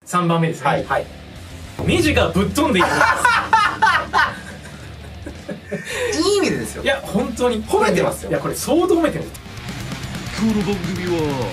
3番目ですね。 はいはい。ネジがぶっ飛んでいきます。 いい意味でですよ。 いや、本当に褒めてますよ。 いや、これ相当褒めてる。 この番組は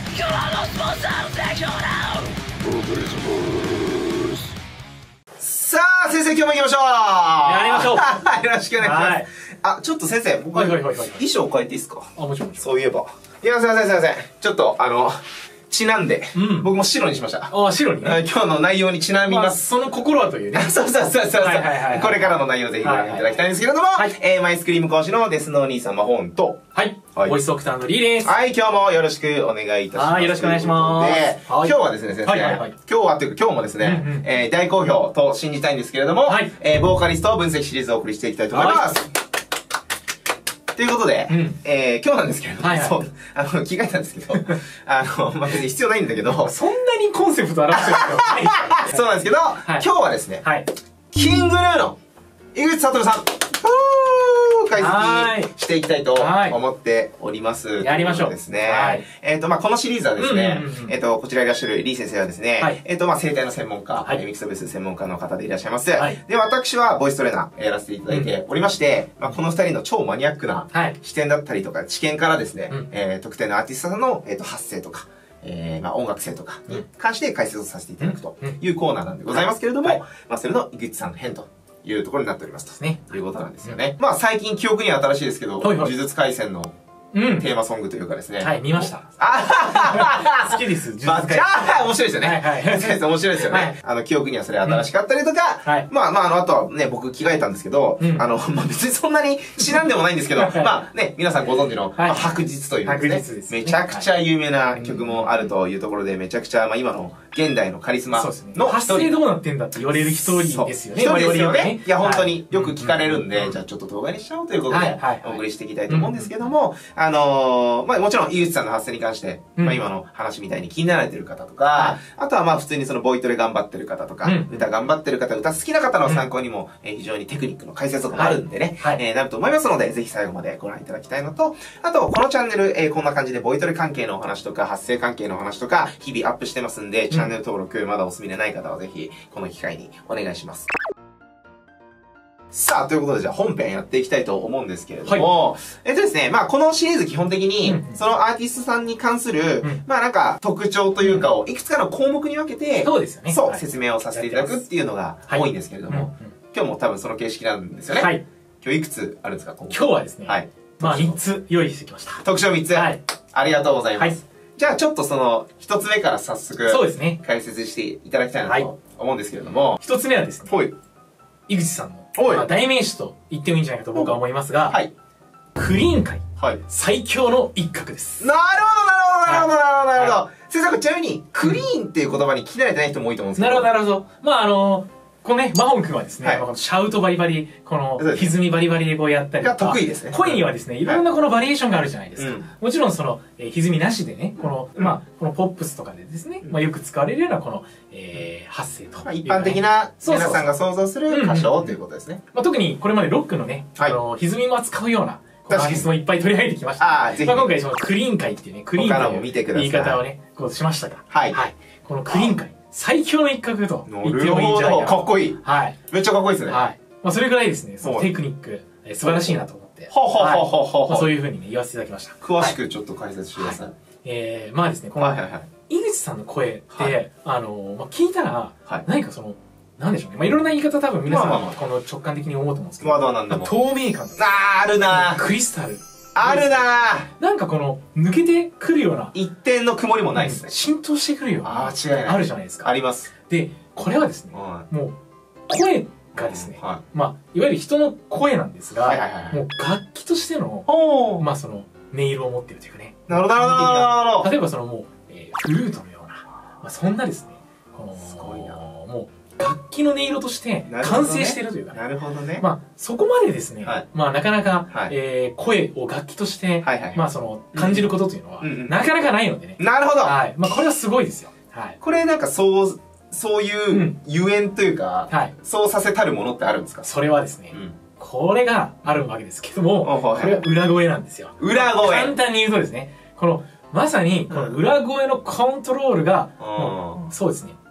さあ、先生、今日も行きましょう。 やりましょう。 よろしくお願いします。 はいあ、ちょっと先生、僕、 はいはいはいはい衣装変えていいですか？ あ、もちろん。 そういえば。いや、すいません、すいません。ちょっと、ちなんで、 うん僕も白にしました。 あ、白にね。 今日の内容にちなみまあ、 ます。 その心はというね。 そうそうそうそう。 はいはいはいはいこれからの内容ぜひご覧いただきたいんですけれども、 はいマイスクリーム講師のデスノー兄さん、マホーンと、 はい。 はいボイスドクターのリーです。 はい、今日もよろしくお願いいたします。 はいよろしくお願いしますということではい今日はですね、先生、 はいはいはい今日はというか今日もですね、 うんうん大好評と信じたいんですけれども、 はいボーカリスト分析シリーズをお送りしていきたいと思います。ということで、 うん今日なんですけれども、 はいはいそう、着替えたんですけど、まあ、別に必要ないんだけど、 そんなにコンセプト表してることないですそうなんですけど、 い今日はですね、 はい。 キングヌーの井口悟さん、解析していきたいと思っております。 やりましょうですね。 はいまあ、このシリーズはですねうんうんうん、 こちらいらっしゃる李先生はですね、 はいまあ、生体の専門家、 はいミキソベース専門家の方でいらっしゃいます。 はいで、私はボイストレーナーやらせていただいておりまして、まあ、この二人の超マニアックなはい。 視点だったりとか知見からですね、 うん特定のアーティストさんの、発声とか、まあ、音楽性とかに関して解説をさせていただくというコーナーなんでございますけれども、 はいまあ、それの井口さん編というところになっておりますと。 ね。 ということなんですよね。まあ最近記憶には新しいですけど、 はいはい呪術廻戦のうん。 テーマソングというかですね。 はい、見ました。 あ好きです、呪術まあ、 廻じゃあ、面白いですよね。 はいはい先生面白いですよね。記憶にはそれ新しかったりとか、 はいまあ、あとはね、僕着替えたんですけど、 うんまあ別にそんなにちなんでもないんですけど、 はいまあね、皆さんご存知の、 はいまあ白日という白日ですねめちゃくちゃ有名な曲もあるというところで、めちゃくちゃ、まあ今の現代のカリスマそうですね。 の発声どうなってんだって言われる一人ですよね。 一人ですよ我々 ね。いや、本当によく聞かれるんで、 はいじゃあちょっと動画にしちゃおうということではいはいはい、 お送りしていきたいと思うんですけども、まあもちろん、井口さんの発声に関して、 うんまあ今の話みたいに気になられてる方とかは、 あとはまあ普通にそのボイトレ頑張ってる方とかうん、 歌頑張ってる方、歌好きな方の参考にも、非常にテクニックの解説とかもあるんでね、 はいなると思いますので、ぜひ最後までご覧いただきたいのと、あと、このチャンネル、こんな感じでボイトレ関係のお話とか、発声関係のお話とか、日々アップしてますんで、チャンネル登録、まだお済みでない方はぜひ、この機会にお願いします。さあ、ということで、じゃあ本編やっていきたいと思うんですけれども、ですね、まあこのシリーズ基本的に、そのアーティストさんに関する、まあなんか特徴というかを、いくつかの項目に分けて、 そうですよね。 そう、 はい説明をさせていただくっていうのが多いんですけれども、今日も多分その形式なんですよね。 はい。 今日いくつあるんですか、 今日はですね、 はい。 まあ3つ用意してきました。 特徴3つ。 はい。 ありがとうございまはいす。じゃあちょっとその、1つ目から早速、 そうですね。 解説していただきたいなはいと思うんですけれども、 一つ目はですね、 ほい。 井口さんの、 おいまあ代名詞と言ってもいいんじゃないかと僕は思いますが、 はい。 クリーン界はい。 最強の一角です。 なるほど、なるほど、なるほど、なるほど。先生、ちなみに、クリーンっていう言葉に聞き慣れてない人も多いと思うんですけど。 なるほど、なるほど。まあこのね、マホン君はですね、 はいまあこのシャウトバリバリ、このそうです歪みバリバリでこうやったりとがか、 得意ですね声にはですね、いろんなこのバリエーションがあるじゃないですか。 うんもちろんその、歪みなしでね、この、まあ、このポップスとかでですね、まあよく使われるようなこの、発声というかね。 一般的なそうそうそう皆さんが想像する歌唱ということですね。 まあ特にこれまでロックのね、 はい歪みも扱うような、この確かにアーティストもいっぱい取り上げてきました。 あーぜひまあ今回そのクリーン界っていうね、クリーン他のというも見てください言い方をね、こうしましたが、 はいこのクリーン界、最強の一角とな言ってるほど。 もいいんじゃないかな。 かっこいい。 はい。 めっちゃかっこいいですね。 はい。まあそれぐらいですね、そのはいテクニック、素晴らしいなと思って。 ほうほうほうほうほうまあそういうふうにね、言わせていただきました。 詳しくちょっと解説してください。 まあですね、この、 はいはいはい。 井口さんの声って、 はいまあ聞いたら、 はい何かその、なんでしょうね。まあいろんな言い方多分皆さん、 まあまあまあこの直感的に思うと思うんですけど、 ワードは何でも。 透明感、 あるなクリスタル、 あるななんかこの、抜けてくるような、 一点の曇りもないですね。 浸透してくるような、 あー違いないあるじゃないですか。 あります。 で、これはですね、 はもう、声がですね、 はまあ、いわゆる人の声なんですが、 はいはいはいはいもう楽器としての、 おまあその、音色を持ってるというかね。 なるほど、なるほど、なるほど。 例えばそのもう、フルートのような、まあ、そんなですね、この、 すごいなもう、楽器の音色としてなるほどね完成してるというかね。 なるほどね。 まあ、そこまでですね、 はいまあなかなか、 はい声を楽器として、 はいはいまあその、感じることというのは、 うんうんなかなかないのでね。 なるほど。 はい。まあこれはすごいですよ。はい。 これなんかそういうゆえんというか、 はい。 そうさせたるものってあるんですか？ それはですね、 うん。 これがあるわけですけども、 はいこれは裏声なんですよ。 裏声。 簡単に言うとですね、この、まさに、この裏声のコントロールが、 うんもうそうですね、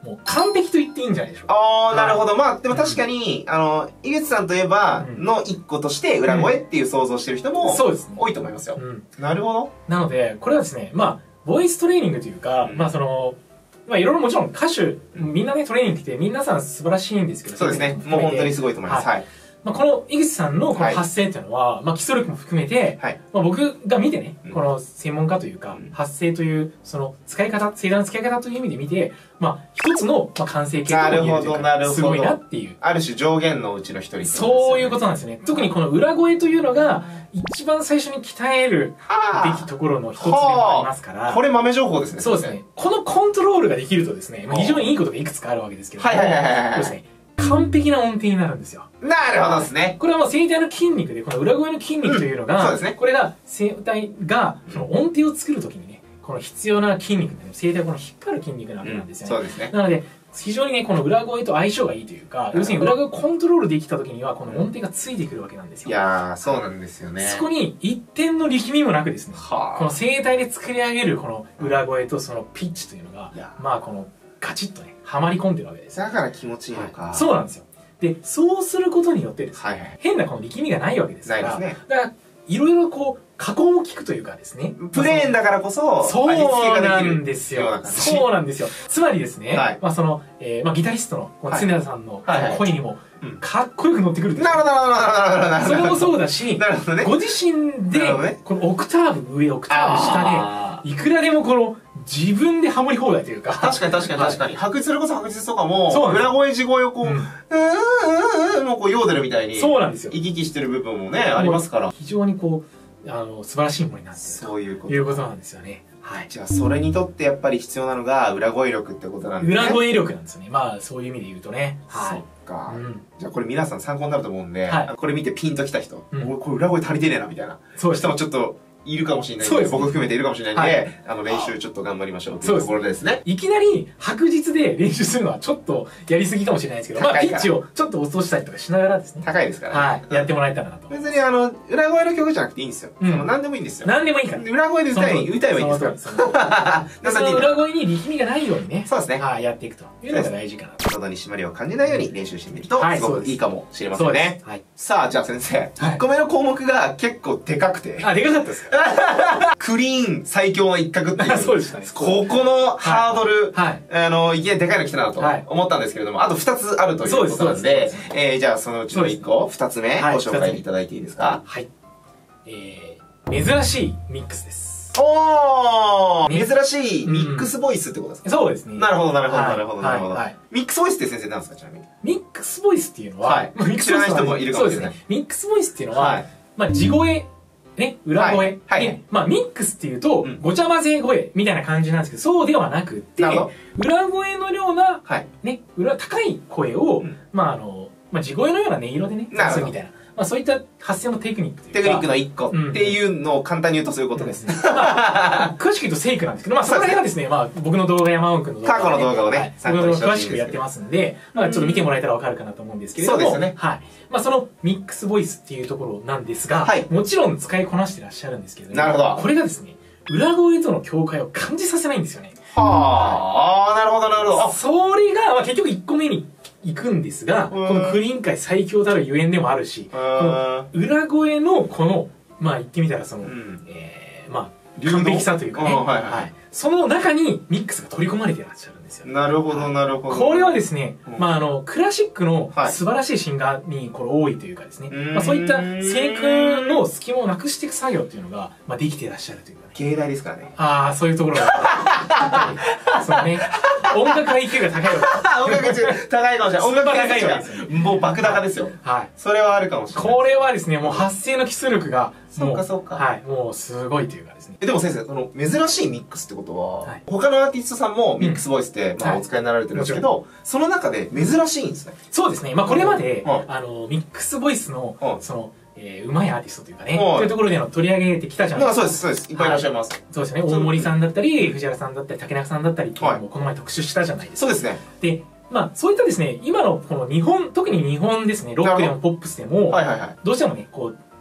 もう完璧と言っていいんじゃないでしょうか。 ああ、なるほど。まあ、でも確かに、井口さんといえば、の一個として裏声っていう想像してる人も、 そうですね。 多いと思いますよ。なるほど。 なので、これはですね、まあ、ボイストレーニングというか、まあその、まあいろいろもちろん歌手、みんなねトレーニング来て皆さん素晴らしいんですけど、 そうですね。もう本当にすごいと思います。はい。 まあこの井口さんのこの発声っていうのは、まあ基礎力も含めて、まあ僕が見てね、この専門家というか、発声というその使い方、声帯の使い方という意味で見て、まあ一つの完成形と言えるというか、すごいなっていう。 ある種上限のうちの一人。 そういうことなんですよね。特にこの裏声というのが、一番最初に鍛えるべきところの一つでもありますから。 これ豆情報ですね。 そうですね。このコントロールができるとですね、非常にいいことがいくつかあるわけですけども、そうですね。完璧な音程になるんですよ。 なるほどですね。 これはもう声帯の筋肉で、この裏声の筋肉というのが、 そうですね。 これが声帯が、その音程を作るときにね、この必要な筋肉で、声帯をこの引っ張る筋肉なわけなんですよね。 そうですね。 なので、非常にね、この裏声と相性がいいというか、要するに裏声をコントロールできたときには、この音程がついてくるわけなんですよ。 いやー、そうなんですよね。 そこに一点の力みもなくですね、この声帯で作り上げるこの裏声とそのピッチというのが、まあこのガチッとね、はまり込んでるわけです。 だから気持ちいいのか。 そうなんですよ。で、そうすることによってですね、変なこの力みがないわけですから、だからいろいろこう、加工も効くというかですね。 プレーンだからこそ、 そうなんですよ。そうなんですよ。つまりですね、まあその、まあギタリストの常田さんの声にも、かっこよく乗ってくるんですよ。 なるほど、なるほど。 それもそうだし、ご自身で、このオクターブ上、オクターブ下で、いくらでもこの、自分でハモり放題というか。 確かに。白日、それこそ白日とかも、裏声、地声をこう、もうこう、ヨーデルみたいに。 そうなんですよ。 行き来してる部分もね、ありますから。 非常にこう、素晴らしいものになっている。 そういうこと。 いうことなんですよね。はい。 じゃあ、それにとってやっぱり必要なのが、裏声力ってことなんですね。 裏声力なんですよね。まあ、そういう意味で言うとね。 はい。そっか。じゃあ、これ皆さん参考になると思うんで、これ見てピンときた人、これ裏声足りてねえな、みたいな。そう人もちょっと、いるかもしれないんで、僕含めているかもしれないんで、練習ちょっと頑張りましょうというところですね。 いきなり白日で練習するのはちょっとやりすぎかもしれないですけど、まあピッチをちょっと落としたりとかしながらですね。 高いですからはい。やってもらえたらなと。 別に裏声の曲じゃなくていいんですよ。何でもいいんですよ。 何でもいいから。 裏声で歌えばいいんですから。 その裏声に力みがないようにね。 そうですね。 はい。やっていくというのが大事かなと。 喉に締まりを感じないように練習してみると、すごくいいかもしれませんね。 はい。 さあ、じゃあ先生、1個目の項目が結構でかくて。 あ、でかかったですかクリーン最強の一角っていう。 そうでしたね。 ここのハードル、 はい。 いきなりでかいの来たなと思ったんですけれども、あと2つあるということなんで、じゃあそのうちの1個、2つ目、ご紹介いただいていいですか？ はい。珍しいミックスです。 おー、珍しいミックスボイスってことですか？ そうですね。 なるほど。ミックスボイスって先生なんですか、ちなみに。 ミックスボイスっていうのは、 知らない人もいるかもしれない。 ミックスボイスっていうのは、まあ地声、ね、裏声。まあミックスっていうと、ごちゃ混ぜ声みたいな感じなんですけど、そうではなくて、裏声のような、ね、高い声を、まあ地声のような音色でね、出すみたいな。まあそういった発声のテクニックというか。 テクニックの一個っていうのを簡単に言うとそういうことです。 詳しく言うとセイクなんですけど、まあそこら辺はですね、まあ僕の動画、山尾くんの動画。 過去の動画をね、 僕の詳しくやってますんで、まあちょっと見てもらえたらわかるかなと思うんですけれども。そうですね。はい。まあそのミックスボイスっていうところなんですが、もちろん使いこなしてらっしゃるんですけれども、 なるほど。 これがですね、裏声との境界を感じさせないんですよね。 はあ、なるほど。 それが、まあ結局1個目に行くんですが、このクリーン界最強たるゆえんでもあるし、この裏声のこの、まあ言ってみたらその、まあ完璧さというかね、その中にミックスが取り込まれていらっしゃるんですよ。 なるほど。 これはですね、まあクラシックの素晴らしいシンガーにこれ多いというかですね、まあそういった声空の隙間をなくしていく作業っていうのが、まあできていらっしゃるというかね。 芸大ですからね。 ああ、そういうところが。そうね。音楽 IQ が高いわ。 音楽 IQ 高いかもしれない。音楽 IQ がもう爆高ですよ。はい。それはあるかもしれない。 これはですね、もう発声の基礎力が、 そうか。 はい。もうすごいというかですね。 でも先生、珍しいミックスってことは、他のアーティストさんもミックスボイスってお使いになられてるんですけど、その中で珍しいんですね。 そうですね。まあこれまで、ミックスボイスの、その、うまいアーティストというかね、そういうところで取り上げてきたじゃないですか。 そうです。いっぱいいらっしゃいます。 そうですね。大森さんだったり、藤原さんだったり、竹中さんだったり、この前特集したじゃないですか。 そうですね。 で、まあ、そういったですね、今のこの日本、特に日本ですね、ロックでもポップスでも、どうしてもね、こう、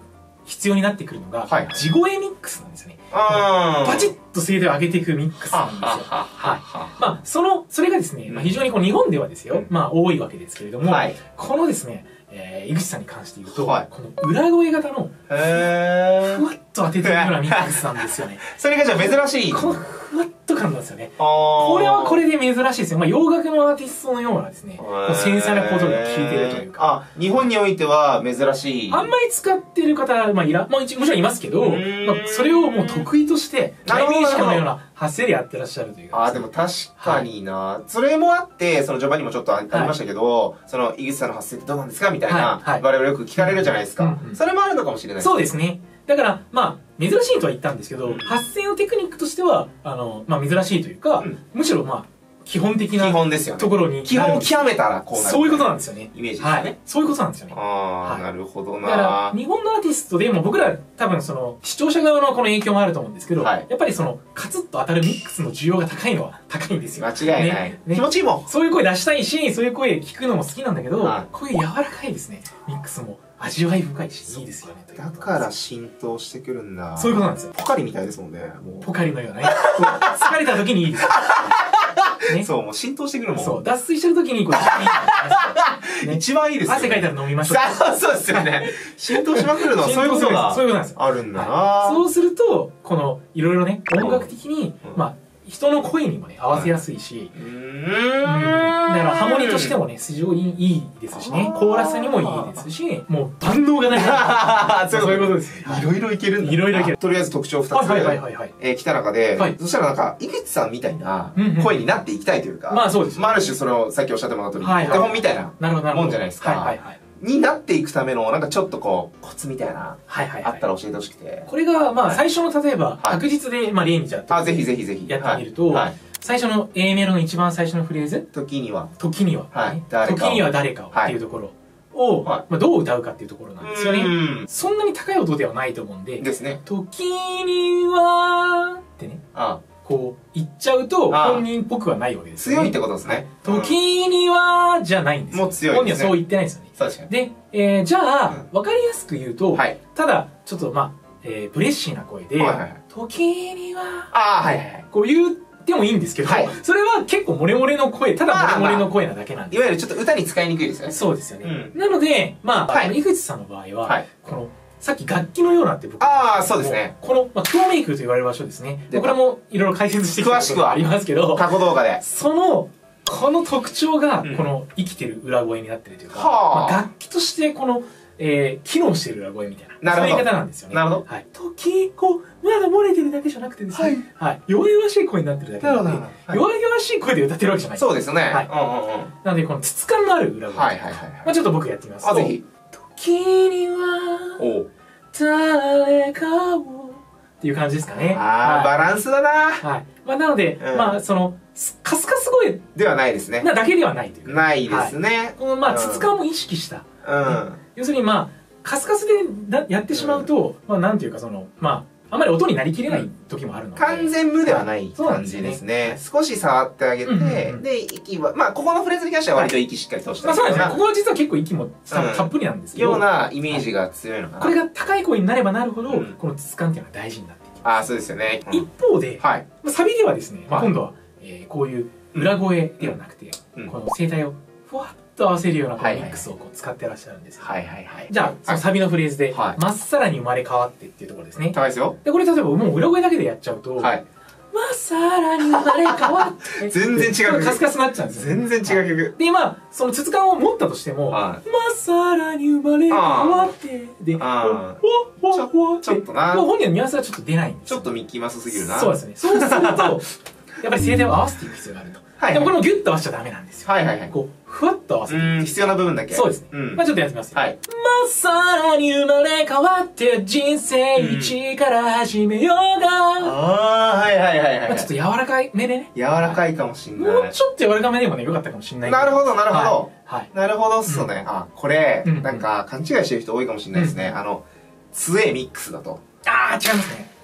必要になってくるのが、 はい地声ミックスなんですよね。バチッと声帯を上げていくミックスなんですよ。はい。まあ、それがですね、まあ、非常にこう日本ではですよ、まあ多いわけですけれども、 はい、 このですね、井口さんに関して言うと、 はい、 この裏声型の、ふわっと当ててるようなミックスなんですよね。 それがじゃあ珍しい。 このふわっと感なんですよね。これはこれで珍しいですよ。まあ洋楽のアーティストのようなですね、繊細なことが効いてるというか。 日本においては珍しい。 あんまり使ってる方、まあもちろんいますけど、まあ、それをもう得意として、代名詞のような発声でやってらっしゃるというか。 でも確かにな、それもあって、その序盤にもちょっとありましたけど、その井口さんの発声ってどうなんですかみたいな、我々よく聞かれるじゃないですか。それもあるのかもしれない。 そうですね。だから、まあ、珍しいとは言ったんですけど、発声のテクニックとしては、まあ、珍しいというか、むしろ、まあ、基本的なところに。 基本を極めたらこうなる。 そういうことなんですよね。 イメージですね。はい。 そういうことなんですよね。 なるほどな。 だから、日本のアーティストでも僕ら多分その、視聴者側のこの影響もあると思うんですけど、やっぱりその、カツッと当たるミックスの需要が高いのは高いんですよ。 間違いない。気持ちいいもん。 そういう声出したいし、そういう声聞くのも好きなんだけど、こういう柔らかいですね、ミックスも。味わい深いし、いいですよね。 だから浸透してくるんだ。 そういうことなんですよ。 ポカリみたいですもんね。 ポカリのようなね。疲れた時にいいですよ。 そう、もう浸透してくるもん。 そう、脱水してる時にこう、一番いいですよ。 汗かいたら飲みましょう。 そうですよね。浸透しまくるのはそういうことだ。 そういうことなんですよ。 あるんだな。 そうすると、この、いろいろね、音楽的に、まあ、人の声にもね、合わせやすいし、だからハモリとしてもね、非常にいいですしね、コーラスにもいいですし、もう万能がない。そういうことです。 いろいろいけるんだ。 いろいろいける。 とりあえず特徴2つ来た中で、そしたらなんか、井口さんみたいな声になっていきたいというか、 まあそうです。 ある種それをさっきおっしゃってもらった通り、お手本みたいなもんじゃないですか。になっていくための、なんかちょっとこう、コツみたいな、あったら教えてほしくて。 これが、まあ最初の例えば、確実で、まあ例にじゃあ、 ぜひぜひぜひ。 やってみると、最初の A メロの一番最初のフレーズ、 時には。 時には。時には誰かをっていうところを、まあどう歌うかっていうところなんですよね。そんなに高い音ではないと思うんで、 ですね。 時には、ってね。こう、言っちゃうと、本人っぽくはないわけですよね。 強いってことですね。 時には、じゃないんですよ。 もう強い。 本人はそう言ってないんですよね。 確かに。 で、じゃあ、わかりやすく言うと、ただ、ちょっとまあ、ブレッシーな声で、時には、こう言ってもいいんですけど、それは結構モレモレの声、ただモレモレの声なだけなんです。 いわゆるちょっと歌に使いにくいですよね。 そうですよね。なので、まあ、井口さんの場合は、この、さっき楽器のようなって僕そうですね。 この、まあ、トーメイクと言われる場所ですね。これもいろいろ解説してきたことがありますけど、 過去動画で。 この特徴が、この生きてる裏声になってるというか、まあ、楽器としてこの、機能してる裏声みたいな、そういう言い方なんですよね。 なるほど。 はい。まだ漏れてるだけじゃなくてですね、はい。弱々しい声になってるだけなので、弱々しい声で歌ってるわけじゃない。 そうですよね。はい。 なので、この質感のある裏声。まあちょっと僕やってみますと。 ぜひ。 時には、誰かを、っていう感じですかね。 バランスだな。 はい。まあなので、まあその、カスカス声ではないですね。 だけではないというか。 ないですね。 この、まあ質感も意識した。要するにまあ、カスカスでやってしまうと、まあなんていうかその、まあ、あまり音になりきれない時もあるので。 完全無ではない感じですね。少し触ってあげて、で、息は、まあ、ここのフレーズに関しては割と息しっかり通してまあそうですね。ここは実は結構息もたっぷりなんですけど。 ようなイメージが強いのかな。 これが高い声になればなるほど、この質感っていうのは大事になってきます。 そうですよね。 一方で、サビではですね、今度は、こういう裏声ではなくて、この声帯をふわっと合わせるようなミックスを使ってらっしゃるんですよ。じゃあ、そのサビのフレーズで、まっさらに生まれ変わってっていうところですね。 高いですよ。 で、これ例えばもう裏声だけでやっちゃうと、まっさらに生まれ変わって。 全然違う曲。 カスカスになっちゃうんですよ。 全然違う曲。 で、まあ、その質感を持ったとしても、まっさらに生まれ変わって、で、ちょっとな。 本人のニュアンスがちょっと出ないんです。 ちょっとミッキーマウスすぎるな。 そうですね。そうすると、やっぱり声帯を合わせていく必要があると。でもこれもギュッと合わせちゃダメなんですよ。こう、ふわっと合わせる。 必要な部分だけ。 そうですね。まあちょっとやってみますよ。まっさらに生まれ変わって人生一から始めようが。まあちょっと柔らかい目でね。 柔らかいかもしんない。 もうちょっと柔らかめでもね、良かったかもしんない。 なるほど、なるほど。なるほどっすね。これ、なんか勘違いしてる人多いかもしんないですね。強えミックスだと。 違いますね。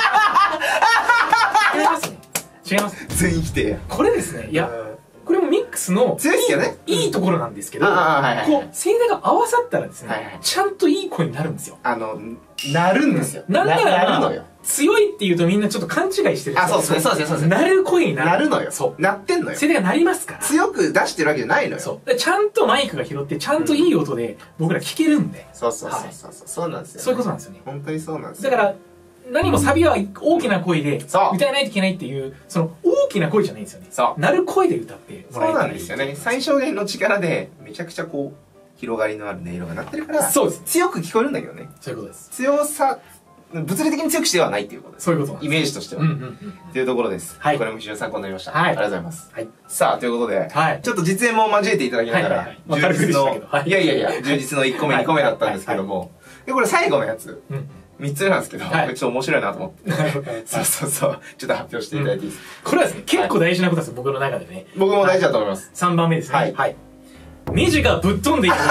違いますね。違います。 全否定。 これですね。いや、これもミッククスの強いっすよね。 いいところなんですけど、 こう、 声帯が合わさったらですね、ちゃんといい声になるんですよ。 なるんですよ。 なんなら、強いって言うとみんなちょっと勘違いしてる。 そうですね、そうですね。 なる声になる。 なるのよ。 そう。 なってんのよ。 声帯が鳴りますから。 強く出してるわけじゃないのよ。 そう。ちゃんとマイクが拾って、ちゃんといい音で僕ら聞けるんで。 そうそう。そうなんですよ。 そういうことなんですよね。 本当にそうなんですよ。 だから、何もサビは大きな声で歌えないといけないっていう、その大きな声じゃないんですよね。そう。鳴る声で歌ってもらえたらいい。そうなんですよね。最小限の力で、めちゃくちゃこう、広がりのある音色が鳴ってるから、そうです。強く聞こえるんだけどね。そういうことです。強さ、物理的に強くしてはないっていうことです。そういうことなんです。イメージとしては。っていうところです。はい。これも非常に参考になりました。はい。ありがとうございます。はい。さあ、ということで、はい。ちょっと実演も交えていただきながら、充実の、充実の1個目、2個目だったんですけども、これ最後のやつ。3つ目なんですけど、ちょっと面白いなと思って。そう。ちょっと発表していただいていいですか？これはですね、結構大事なことです、僕の中でね。僕も大事だと思います。3番目ですね。はい。ネジがぶっ飛んでいる。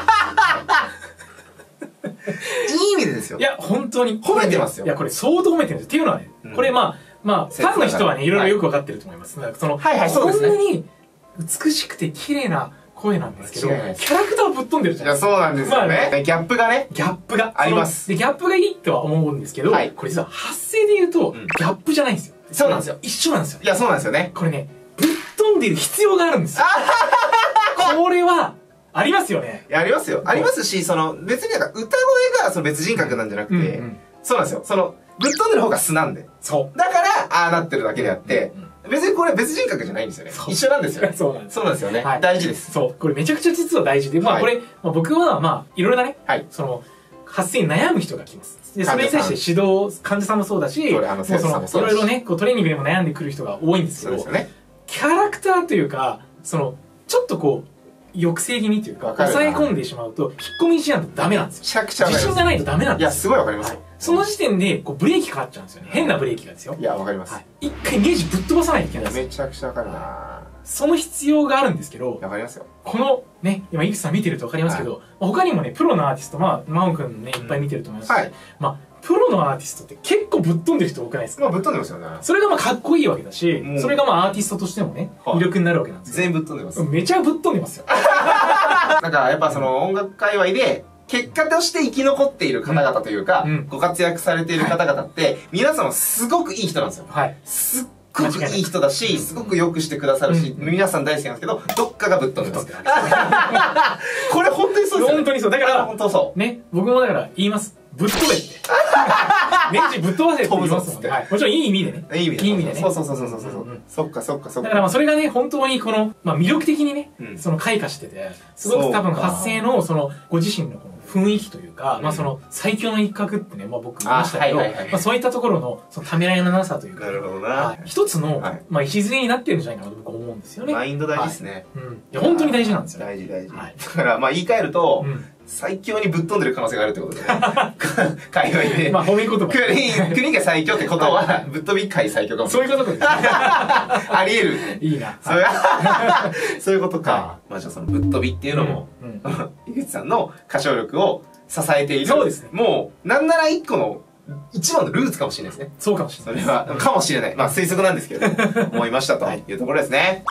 いい意味でですよ。いや、本当に。褒めてますよ。いや、これ相当褒めてるんです。っていうのはね、これまあ、ファンの人はね、いろいろよくわかってると思います。その、こんなに美しくて綺麗な声なんですけど、キャラクターぶっ飛んでるじゃないですか。いや、そうなんですよね。ギャップがね。ギャップが。あります。で、ギャップがいいとは思うんですけど、これ実は発声で言うと、ギャップじゃないんですよ。そうなんですよ。一緒なんですよ。いや、そうなんですよね。これね、ぶっ飛んでる必要があるんですよ。これは、ありますよね。いや、ありますよ。ありますし、別になんか歌声が別人格なんじゃなくて、そうなんですよ。ぶっ飛んでる方が素なんで。そう。だから、ああなってるだけであって、別にこれ別人格じゃないんですよね。一緒なんですよね。そうなんです。そうなんですよね。大事です。そう。これめちゃくちゃ実は大事で、まあこれ、僕はいろいろなね、発声に悩む人が来ます。で、それに対して指導、患者さんもそうだし、いろいろね、トレーニングでも悩んでくる人が多いんですけど、キャラクターというか、ちょっとこう、抑制気味というか、抑え込んでしまうと、引っ込み思案とダメなんですよ。めちゃくちゃ自信がないとダメなんですよ。いや、すごいわかります。その時点で、ブレーキかかっちゃうんですよね。変なブレーキがですよ。いや、わかります。一回ネジぶっ飛ばさないといけないですよ。めちゃくちゃわかるな。その必要があるんですけど、わかりますよ。このね、今、井口さん見てるとわかりますけど、他にもね、プロのアーティスト、マオン君ね、いっぱい見てると思いますし、プロのアーティストって結構ぶっ飛んでる人多くないですか？ぶっ飛んでますよね。それがかっこいいわけだし、それがアーティストとしてもね、魅力になるわけなんですよ。全員ぶっ飛んでます。めちゃぶっ飛んでますよ。なんかやっぱ音楽界隈で、結果として生き残っている方々というか、ご活躍されている方々って、皆様すごくいい人なんですよ。すっごくいい人だし、すごく良くしてくださるし、皆さん大好きなんですけど、どっかがぶっ飛んでます。これ本当にそうですよ。本当にそう。だから、本当そう。ね、僕もだから言います。ぶっ飛べって。ネジぶっ飛ばせって言いますもんね。もちろんいい意味でね。いい意味でね。そう。そっか。だからそれがね、本当に魅力的にね、開花してて、すごく多分発声のご自身の雰囲気というか、最強の一角ってね、僕言いましたけど、そういったところのためらいのなさというか、一つの礎になってるんじゃないかなと僕は思うんですよね。マインド大事ですね。いや、本当に大事なんですよ。大事。だから言い換えると、最強にぶっ飛んでる可能性があるってことですね。海外で。褒め言葉。国が最強ってことは、ぶっ飛び界最強かもしれない。そういうことですね。あり得る。いいな。そういうことか。じゃあぶっ飛びっていうのも、井口さんの歌唱力を支えている。そうですね。もう、なんなら一番のルーツかもしれないですね。そうかもしれない。それは、かもしれない。推測なんですけど、思いましたというところですね。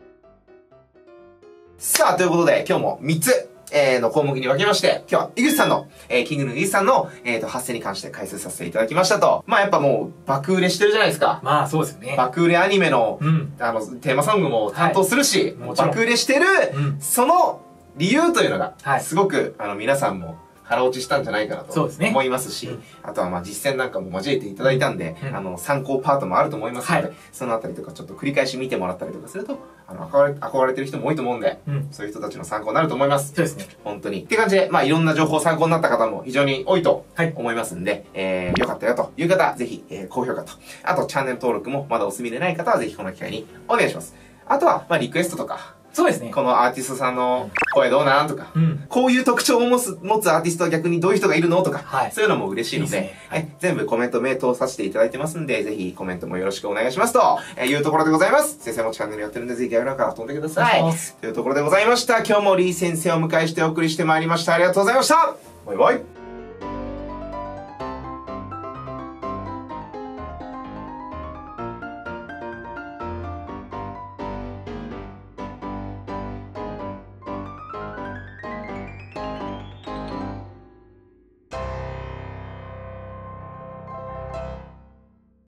さあ、ということで、今日も3つ。の項目に分けまして、今日は井口さんの、キングの井口さんの、発声に関して解説させていただきましたと。やっぱもう、爆売れしてるじゃないですか。そうですよね。爆売れアニメの、テーマソングも担当するし、爆売れしてる、その理由というのが、すごく、皆さんも、腹落ちしたんじゃないかなと思いますし、あとは実践なんかも交えていただいたんで、参考パートもあると思いますので、そのあたりとかちょっと繰り返し見てもらったりとかすると、憧れてる人も多いと思うんで、そういう人たちの参考になると思います。そうですね。本当に。って感じで、いろんな情報参考になった方も非常に多いと思いますんで、よかったよという方、ぜひ、高評価と、あとチャンネル登録もまだお済みでない方はぜひこの機会にお願いします。あとは、リクエストとか、そうですね。このアーティストさんの声どうなんとか、こういう特徴を持つアーティストは逆にどういう人がいるのとか、そういうのも嬉しいので、全部コメント名通させていただいてますんで、ぜひコメントもよろしくお願いしますというところでございます。先生もチャンネルやってるんで、ぜひ概要欄から飛んでください。というところでございました。今日もリー先生をお迎えしてお送りしてまいりました。ありがとうございました。バイバイ。